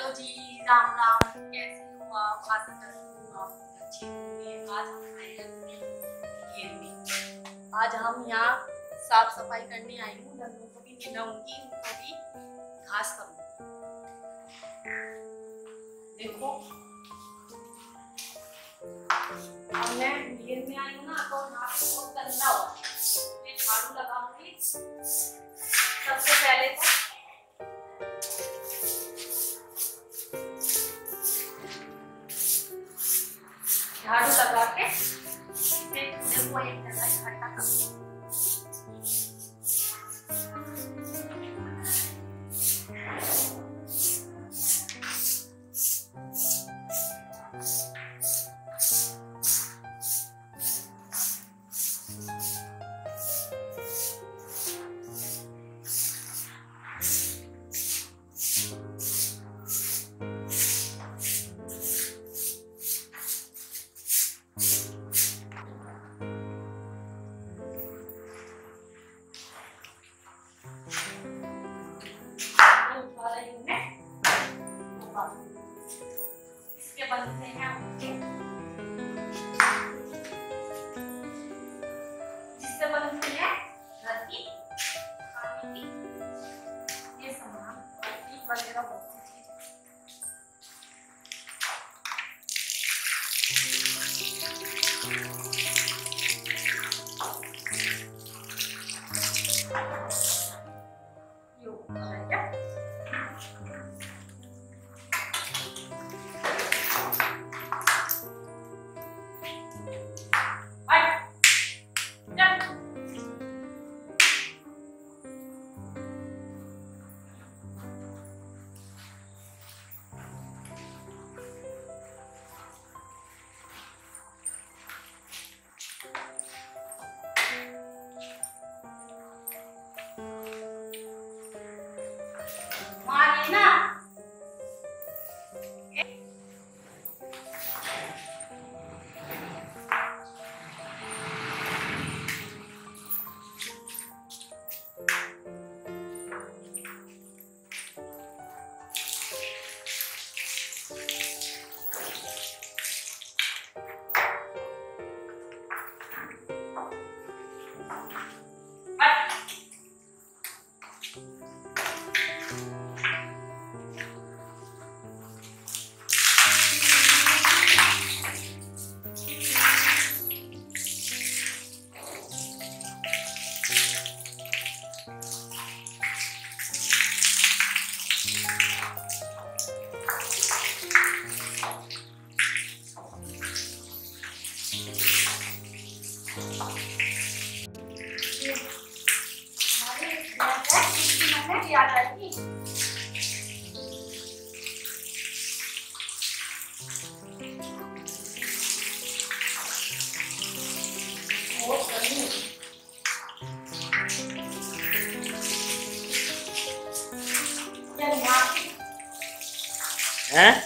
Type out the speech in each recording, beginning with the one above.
Hello जी, राम राम। कैसे हो आप? आशा करती हूँ आप अच्छे होंगे। आज हम आए हैं अपने खेत में। आज हम यहाँ साफ सफाई करने आई हूँ। डंगरों को भी नहलाऊंगी, उनको भी घास करूंगी। देखो, अब मैं खेत में आई हूँ ना, तो यहाँ पे बहुत गंदा हो रहा है। मैं झाड़ू लगाऊंगी। सबसे पहले तो झाड़ू लगा के फिर देखो एक जगह इकट्ठा कर। इसके बनते हैं जिससे बनती है घर की खाने की ये सामान वगैरह बहुत सी आ जाएगी। हैं?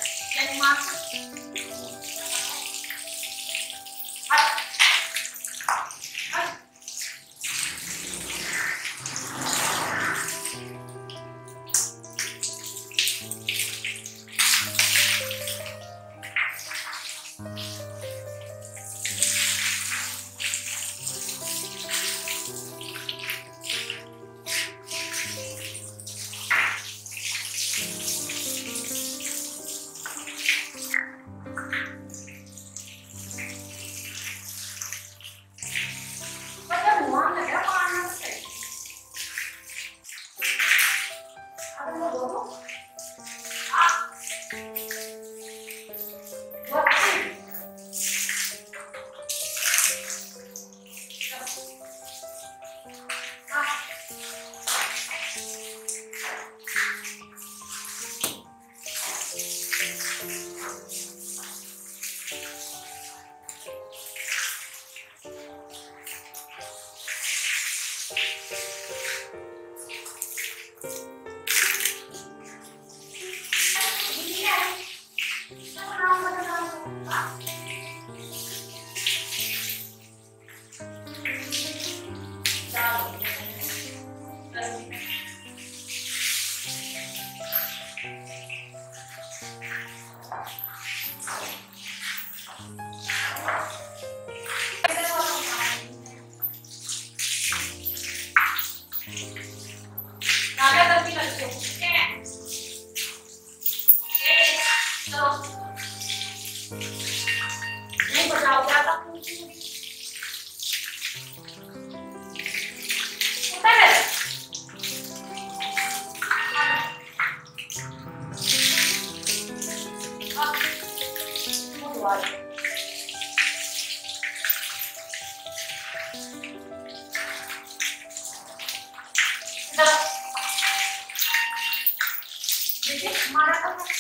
जाओ ज्यादा देखिए हमारा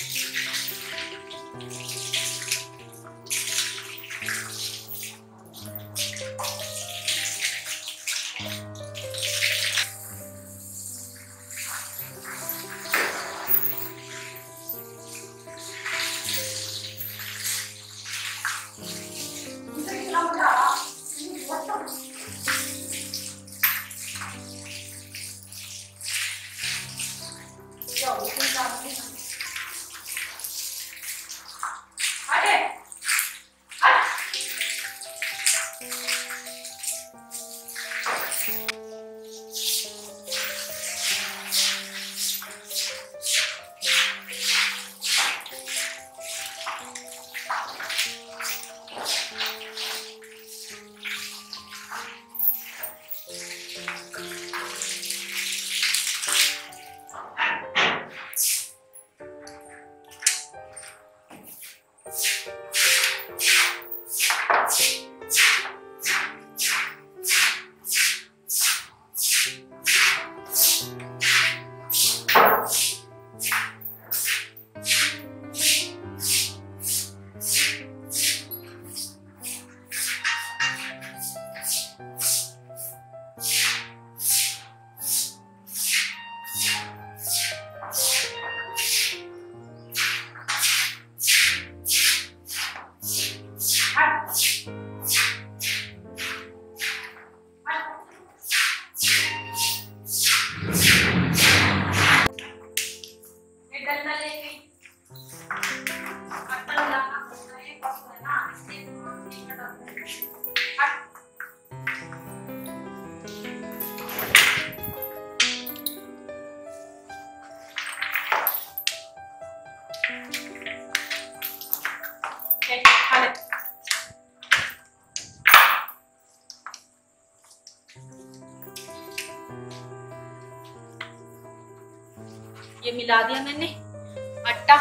ये मिला दिया मैंने आटा,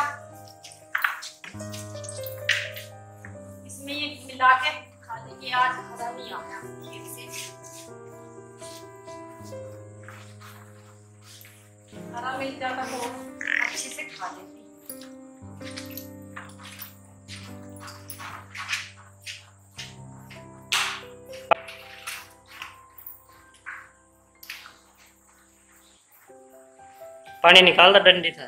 इसमें ये मिला के खा लेंगे। आज मजा नहीं आ रहा खेत से, हरा मिल जाता तो अच्छे से खा लेते। पानी निकाल दो डंडी था।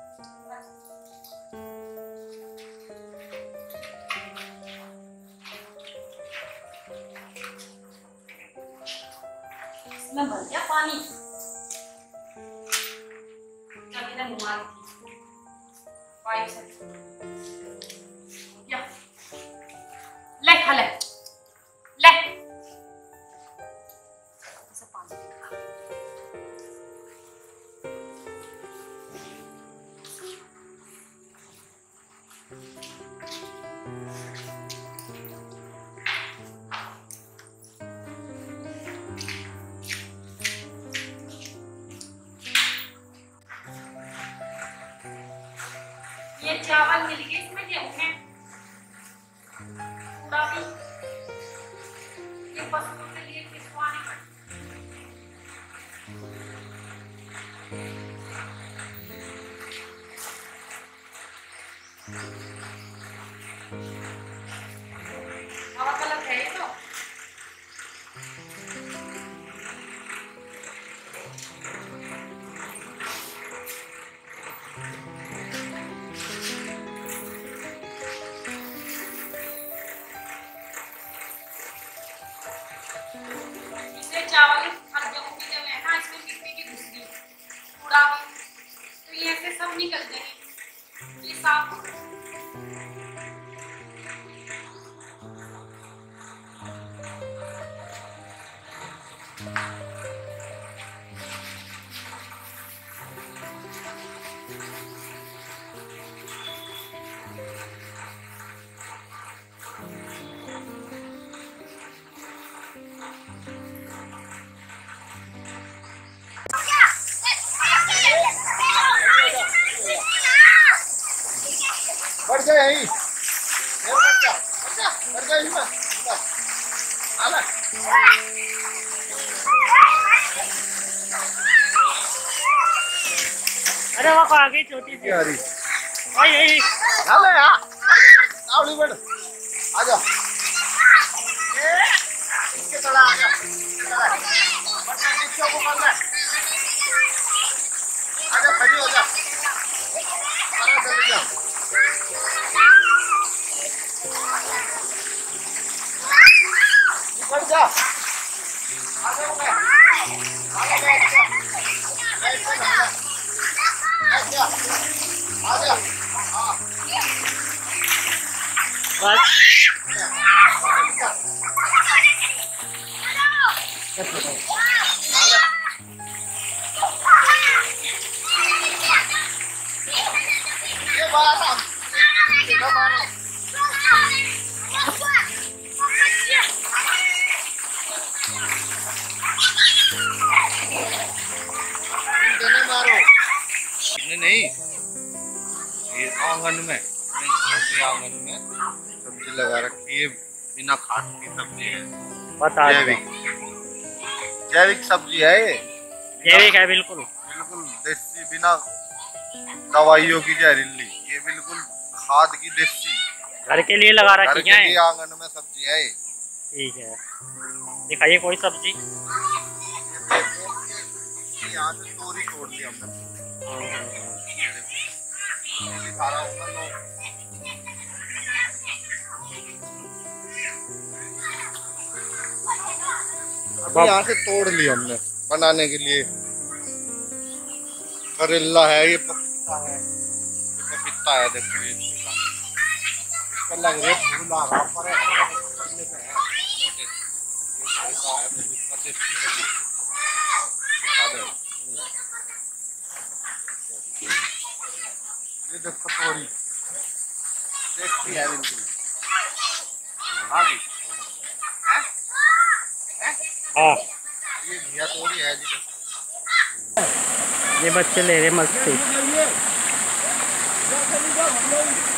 इसमें भर गया पानी, मैंने घुमा दी पाइप से। ले खा ले ले पानी। ये चावल मिल गए, इसमें गेहूं है पूरा भी, ये पशुओं के लिए खिलवाने हवा कलर है तो चावल और गेहूं की जब है ना, इसमें मिट्टी की घुस गई कूड़ा भी, तो ये ऐसे सब निकल जाएंगे। ये साफ बढ़ जा यहीं, बढ़ जा, बढ़ जा यहीं बस, आला। अरे वो आ गई छोटी सी। यारी, यही आला यार, आवली बढ़, आजा। इसके तला आजा, इसके तला, बढ़ जा, नीचे को कर ले, आजा खड़ी हो जा, सारा चले जा। बढ़ जा, आजा हो गया, आजा बैठ जा, बैठ जा, आजा, आजा, हाँ, बस ये बात हम, ये मारो, इतने मारो, नहीं, ये आंगन में, ये आंगन में सब्जी लगा रखी है, बिना खाद की सब्जी है, बता जैविक, जैविक सब्जी है ये, जैविक है बिल्कुल। बिल्कुल देसी, बिना दवाइयों की जहरीली, ये बिल्कुल खाद की देसी, घर के लिए लगा घर रखी के है। लिए आंगन में सब्जी है ये। ठीक है, दिखाइए कोई सब्जी। यहाँ से तोरी तोड़ ली हमने, दिखा रहा हूँ मैं, अभी यहाँ से तोड़ ली हमने बनाने के लिए। करेला है, ये पपीता है, ये पपीता है, देखो ये इसका लग रहा है फूल आ रहा पर करने पे है मोटे, ये इसका है इसका टेस्टी पपीता, ये देखो तोरी टेस्टी है बिल्कुल, आ गई हाँ, ये घिया तोरी है जी, ये बच्चे ले रहे मस्ती।